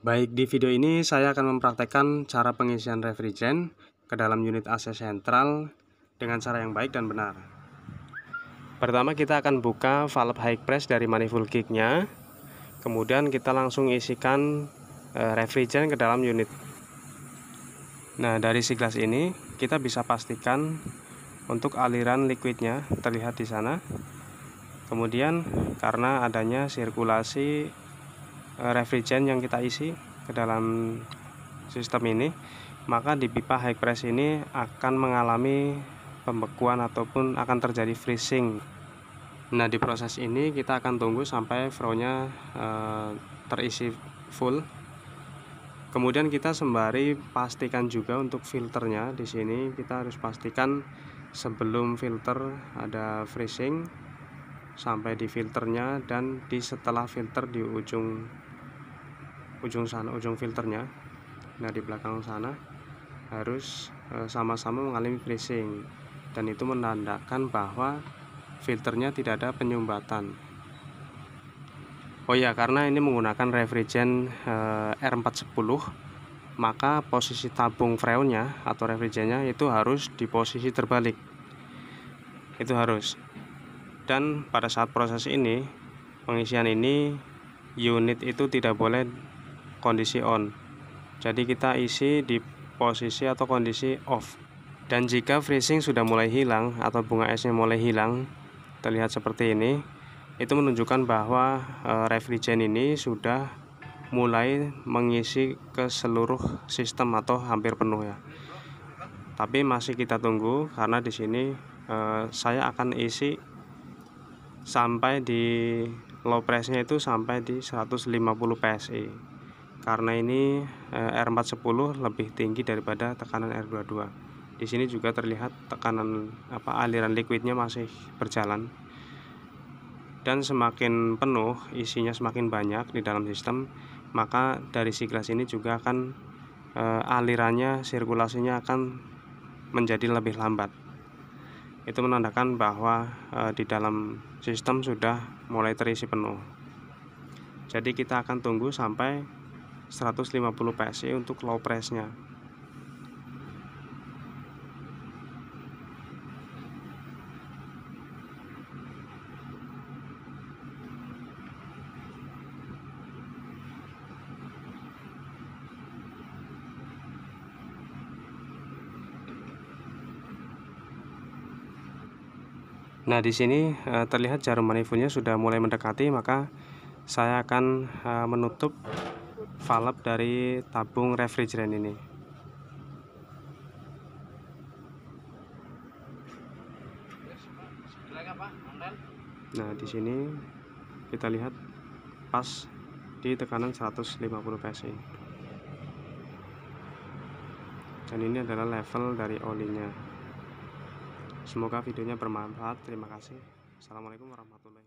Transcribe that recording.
Baik, di video ini saya akan mempraktekkan cara pengisian refrigerant ke dalam unit AC sentral dengan cara yang baik dan benar. Pertama kita akan buka valve high press dari manifold kick-nya. Kemudian kita langsung isikan refrigerant ke dalam unit. Nah, dari siglas ini kita bisa pastikan untuk aliran liquidnya terlihat di sana. Kemudian karena adanya sirkulasi refrigerant yang kita isi ke dalam sistem ini, maka di pipa high press ini akan mengalami pembekuan ataupun akan terjadi freezing. Nah, di proses ini kita akan tunggu sampai flow-nya terisi full. Kemudian kita sembari pastikan juga untuk filternya. Di sini kita harus pastikan sebelum filter ada freezing sampai di filternya, dan di setelah filter di ujung sana, ujung filternya. Nah, di belakang sana harus sama-sama mengalami freezing, dan itu menandakan bahwa filternya tidak ada penyumbatan. Oh ya, karena ini menggunakan refrigerant R410, maka posisi tabung freonnya atau refrigerantnya itu harus di posisi terbalik. Itu harus. Dan pada saat proses ini, pengisian ini, unit itu tidak boleh kondisi on. Jadi kita isi di posisi atau kondisi off. Dan jika freezing sudah mulai hilang atau bunga esnya mulai hilang, terlihat seperti ini, itu menunjukkan bahwa refrigerant ini sudah mulai mengisi ke seluruh sistem atau hampir penuh ya. Tapi masih kita tunggu karena di sini saya akan isi sampai di low pressnya itu sampai di 150 PSI. Karena ini R410 lebih tinggi daripada tekanan R22. Di sini juga terlihat tekanan aliran liquidnya masih berjalan. Dan semakin penuh isinya, semakin banyak di dalam sistem, maka dari siglas ini juga akan alirannya, sirkulasinya akan menjadi lebih lambat. Itu menandakan bahwa di dalam sistem sudah mulai terisi penuh. Jadi kita akan tunggu sampai 150 PSI untuk low pressnya. Nah, di sini terlihat jarum manifoldnya sudah mulai mendekati, maka saya akan menutup valve dari tabung refrigerant ini. Nah, di sini kita lihat pas di tekanan 150 PSI. Dan ini adalah level dari olinya. Semoga videonya bermanfaat. Terima kasih. Assalamualaikum warahmatullahi wabarakatuh.